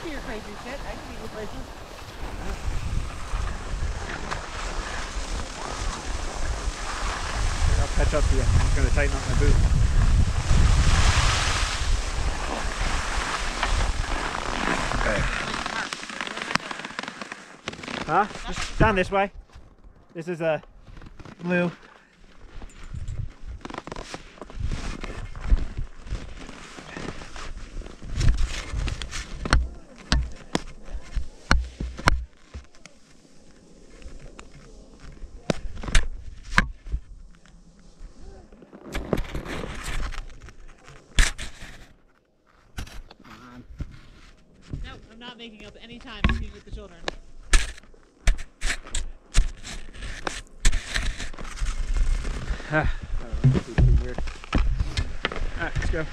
do your crazy shit. I can meet you places. I'll catch up to you. I'm just going to tighten up my boot. Okay. Huh? Just down this way. This is a blue. Nope, I'm not making up any time to be with the children. That was too weird. Alright, let's go.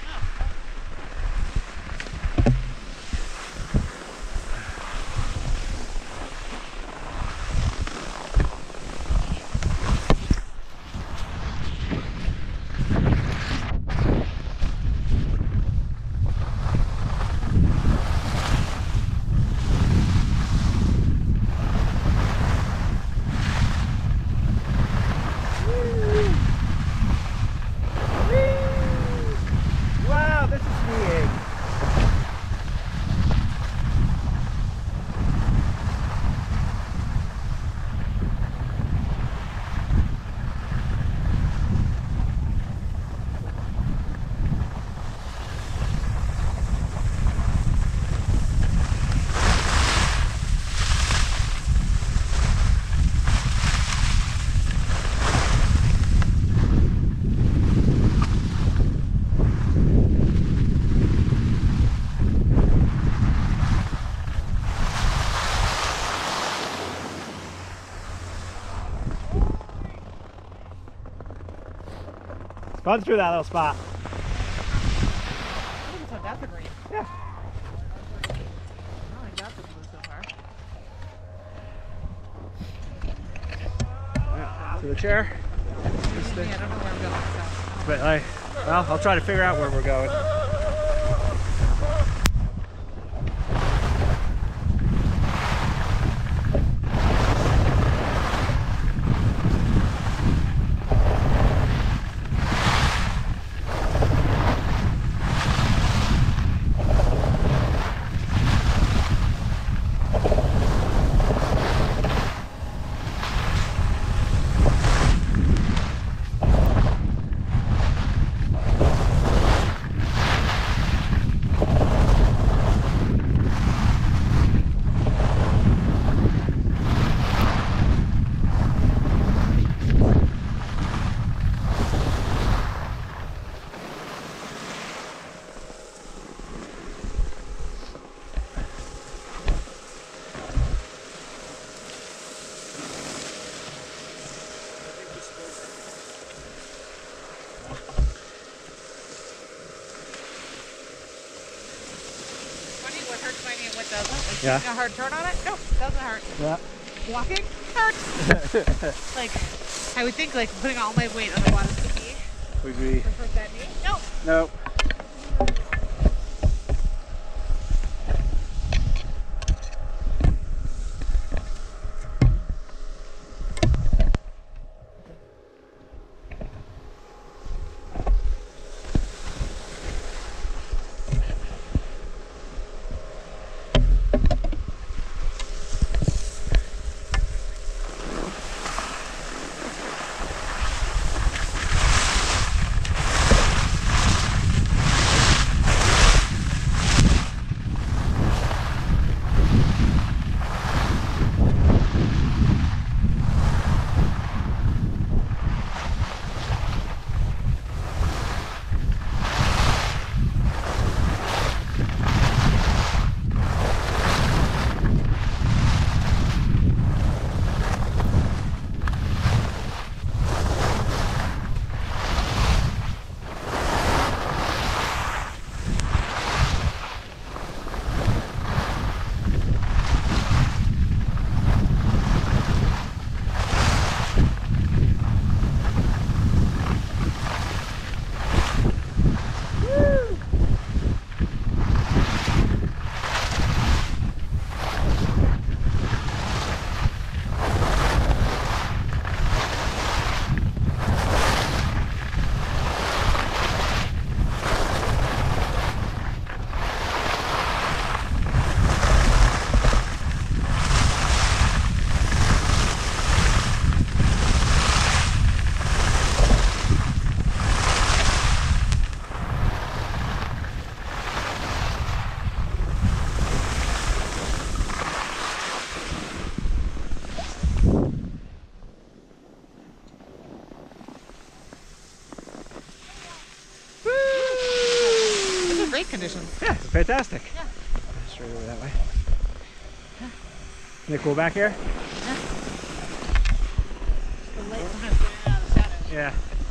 Run through that little spot. I think it's not that green. Yeah. I don't think that's the blue so far. Yeah. To the chair. Yeah, I don't know where I'm going. So. But well, I'll try to figure out where we're going. What hurts finding it, what doesn't? Like Yeah. taking a hard turn on it? Nope, doesn't hurt. Yeah. Walking hurts. Like, I would think like putting all my weight on the bottom of the knee Would be. would hurt that knee. Nope. Nope. conditions. Yeah, fantastic. Yeah. Straight over that way. Isn't it cool back here? Yeah. The light sometimes going out of the shadow. Yeah.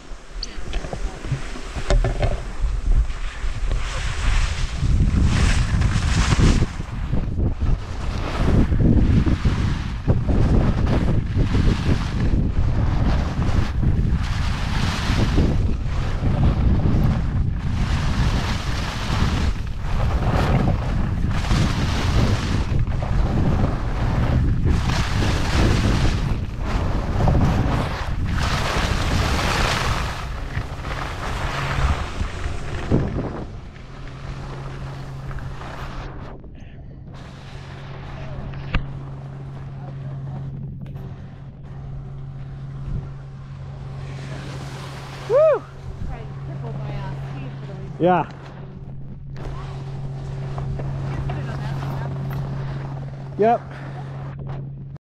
Woo! Yeah. Yep.